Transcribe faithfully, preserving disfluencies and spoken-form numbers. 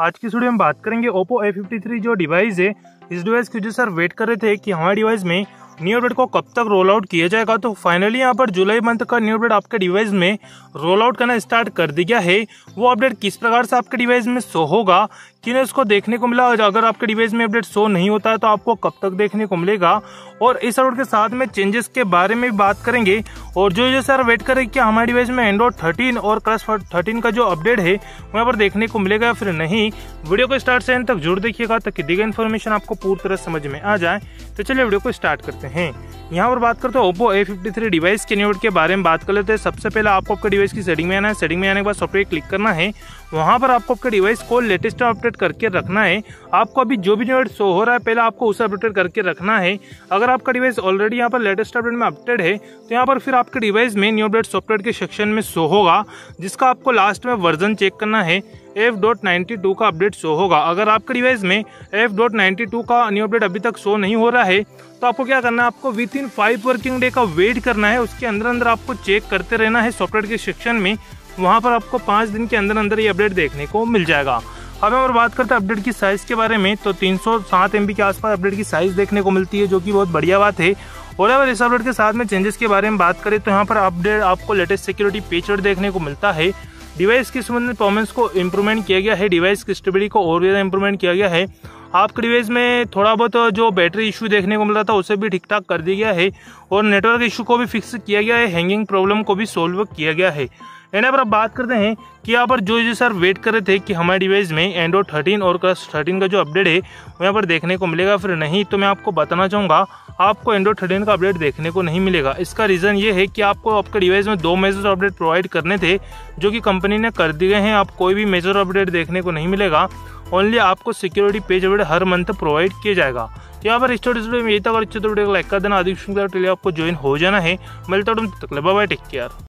आज की वीडियो में बात करेंगे ओप्पो ए फिफ्टी थ्री जो डिवाइस है। इस डिवाइस की जो सर वेट कर रहे थे कि हमारे डिवाइस में न्यू अपडेट को कब तक रोल आउट किया जाएगा, तो फाइनली यहाँ पर जुलाई मंथ का न्यू अपडेट आपके डिवाइस में रोल आउट करना स्टार्ट कर दिया है। वो अपडेट किस प्रकार से आपके डिवाइस में शो होगा, किन्हें उसको देखने को मिला, अगर आपके डिवाइस में अपडेट शो नहीं होता है तो आपको कब तक देखने को मिलेगा, और इस अपडेट के साथ में चेंजेस के बारे में भी बात करेंगे। और जो जो सर वेट करें कि हमारे डिवाइस में एंड्रॉइड थर्टीन और क्लास थर्टीन का जो अपडेट है वहाँ पर देखने को मिलेगा या फिर नहीं। वीडियो को स्टार्ट से एंड तक जरूर देखिएगा ताकि दी गई इन्फॉर्मेशन आपको पूरी तरह समझ में आ जाए। तो चलिए वीडियो को स्टार्ट करते हैं। यहाँ पर बात करते हैं Oppo A fifty three device के न्यू अपडेट के बारे में बात कर लेते हैं। सबसे पहले आपको आपके डिवाइस की सेटिंग में आना है। सेटिंग में आने के बाद सॉफ्टवेयर क्लिक करना है। वहाँ पर आपको आपके डिवाइस को लेटेस्ट अपडेट करके रखना है। आपको अभी जो भी न्यू अपडेट शो हो रहा है पहले आपको उसे अपडेट करके रखना है। अगर आपका डिवाइस ऑलरेडी यहाँ पर लेटेस्ट अपडेट में अपडेट है तो यहाँ पर फिर आपके डिवाइस में न्यू अपडेट सॉफ्टवेयर के सेक्शन में शो होगा, जिसका आपको लास्ट में वर्जन चेक करना है। एफ डॉट नाइन्टी टू का अपडेट शो होगा। अगर आपके डिवाइस में एफ डॉट नाइन्टी टू का न्यू अपडेट अभी तक शो नहीं हो रहा है तो आपको क्या करना है, आपको within five working day का वेट करना है। उसके अंदर अंदर आपको चेक करते रहना है सॉफ्टवेयर के सेक्शन में। वहाँ पर आपको पाँच दिन के अंदर अंदर ये अपडेट देखने को मिल जाएगा। अब और बात करते हैं अपडेट की साइज के बारे में, तो तीन सौ सात एम बी के आसपास अपडेट की साइज देखने को मिलती है, जो कि बहुत बढ़िया बात है। और अगर इस अपडेट के साथ में चेंजेस के बारे में बात करें तो यहाँ पर अपडेट आपको लेटेस्ट सिक्योरिटी पैच देखने को मिलता है। डिवाइस की संबंधित परफॉर्मेंस को इम्प्रूवमेंट किया गया है। डिवाइस की स्टेबिलिटी को और भी ज़्यादा इम्प्रूवमेंट किया गया है। आपके डिवाइस में थोड़ा बहुत जो बैटरी इशू देखने को मिल रहा था उसे भी ठीक ठाक कर दिया गया है, और नेटवर्क इशू को भी फिक्स किया गया है। हैंगिंग प्रॉब्लम को भी सोल्व किया गया है। यहाँ पर अब बात करते हैं कि यहाँ पर जो जो सर वेट कर रहे थे कि हमारे डिवाइस में एंड्रॉइड थर्टीन और क्लास थर्टीन का जो अपडेट है वो यहाँ पर देखने को मिलेगा फिर नहीं, तो मैं आपको बताना चाहूँगा आपको एंड्रॉइड थर्टीन का अपडेट देखने को नहीं मिलेगा। इसका रीज़न ये है कि आपको आपके डिवाइस में दो मेजर अपडेट प्रोवाइड करने थे जो कि कंपनी ने कर दिए हैं। आप कोई भी मेजर अपडेट देखने को नहीं मिलेगा। ओनली आपको सिक्योरिटी पेज अपडेट हर मंथ प्रोवाइड किया जाएगा। तो यहाँ पर स्टोरी में यही तक, अच्छे तो वीडियो को लाइक कर देना, अधिक आपको ज्वाइन हो जाना है। मिलता हूँ तक, बाय बाय, टेक केयर।